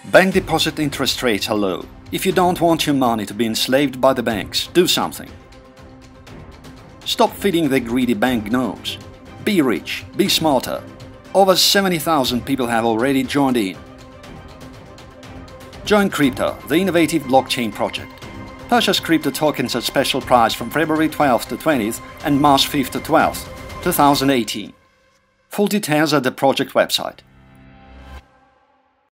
Bank deposit interest rates are low. If you don't want your money to be enslaved by the banks, do something. Stop feeding the greedy bank gnomes. Be rich, be smarter. Over 70,000 people have already joined in. Join Cryptaur, the innovative blockchain project. Purchase crypto tokens at special price from February 12th to 20th and March 5th to 12th, 2018. Full details at the project website.